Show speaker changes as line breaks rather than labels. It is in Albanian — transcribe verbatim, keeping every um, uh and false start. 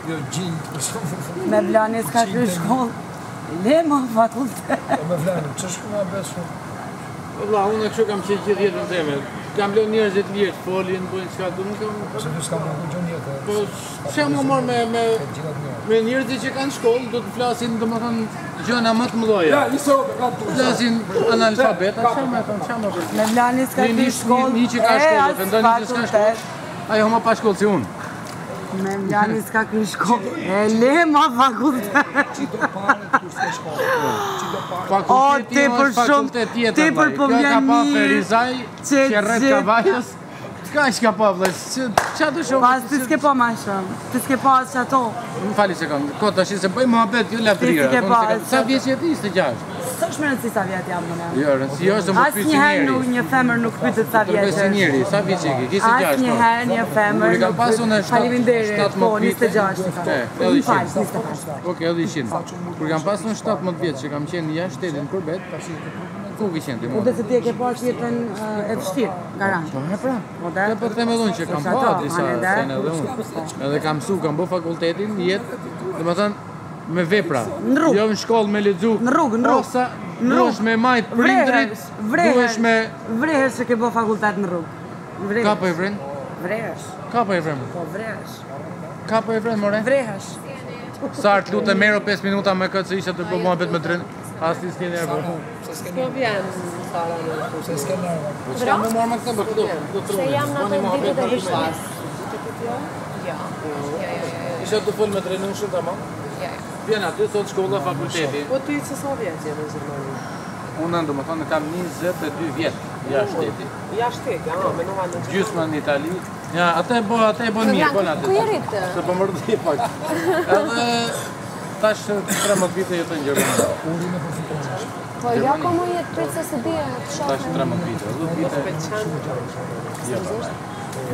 Jo, gjinjë, për shumë.
Me Vlani s'ka kry shkollë. Le ma fakultet.
Me Vlani, që shku nga besë?
Valla, unë kështu kam qenë gjithë jetën teme. Kam lënë njerëzit lirë, folin, bojnë çka do, nuk kam.
Se du s'kam në gjë jetë.
Po, çka më marr me me me njerëzit që kanë shkollë, do të flasin, domethënë, gjëna më të mëdha.
Ja, i sot e kam tu.
Flasin analfabeta, çka më thon, çka më bën.
Me Vlani s'ka kry shkollë.
Një që ka shkollë, vendoni që s'ka shkollë. Ajo më pa shkollë si unë.
Me Vlani s'ka kry shkollë. E le ma fakultet.
Qito pare të s'ke shkollë. Qito pare.
Fakulteti është fakultet tjetër.
Ti për po vjen
Ka pa
një
Ferizaj, që rreth Kavajës. Ka që ka pa vëllai, ç'a do shoh?
Pas ti s'ke pa më shumë. Ti s'ke pa as ato.
Më fali sekond. Ko tash se bëj mohabet ju lavdrira.
Ti s'ke pa.
Sa vjeç je ti? njëzet e gjashtë.
S'është më rëndësi sa vjet jam unë.
Jo, rëndësi është të më pyesë
Asnjëherë
njëri.
nuk një femër nuk pyetet sa vjeç
Tërpesi njëri, sa vjeç je ki? njëzet e gjashtë.
Asnjëherë një femër.
Kur i kam pasur në
Faleminderit. Po, njëzet e gjashtë.
E, edhe
Më fal,
ishin.
njëzet e pesë.
Okej, edhe ishin. Kur kam pasur në shtatëmbëdhjetë vjeç që kam qenë jashtë shtetit në Kurbet, ku ke qenë ti
Po
mua?
dhe se ti e ke pas jetën e vështirë, garant.
Po, e pra.
Po dhe?
E po të them edhe unë që kam
Ato,
pa disa
anë edhe?
sene edhe unë. Edhe kam mësu, kam bë fakultetin, jetë, dhe më thënë, me vepra.
Në rrugë.
Jo në shkollë me lexu.
Në rrugë, në rrugë.
Osa,
Në
duhesh me majt prindrit,
Vrehesh,
duhesh me...
vrehesh që ke bë fakultet në rrugë. Vrehesh.
Ka po e vren?
Vrehesh.
Ka po e vren?
Po vrehesh.
Ka po e vren, more?
Vrehesh.
Sart, lutem merro pesë minuta me këtë se isha të bëj muhabet me drin. As ti s'ke nervë.
Po vjen Sara në
Se s'ke nervë.
Po çka më marr me këtë bëj këtu?
Se jam në atë ditët e vishtas. Ja.
Isha të fol me drinë shumë tamam.
Ja.
Vjen aty sot shkolla fakulteti.
Po ti se sa vjet je në Zërmani?
Unë domethënë kam njëzet e dy vjet jashtë shtetit.
Jashtë shteti, ah, me nuha në
Gjysma në Itali. Ja, atë e bë, atë e bën mirë, bën atë.
Ku je rrit?
Se po më rdi pak. Edhe tash tretëmbëdhjetë vite jetoj në Gjermani.
Uri me përfitonesh.
Po ja ko mu jetë prit se se di të shohë.
Tash tretëmbëdhjetë vite, dhjetë vite.
Pëlqen.
Jo.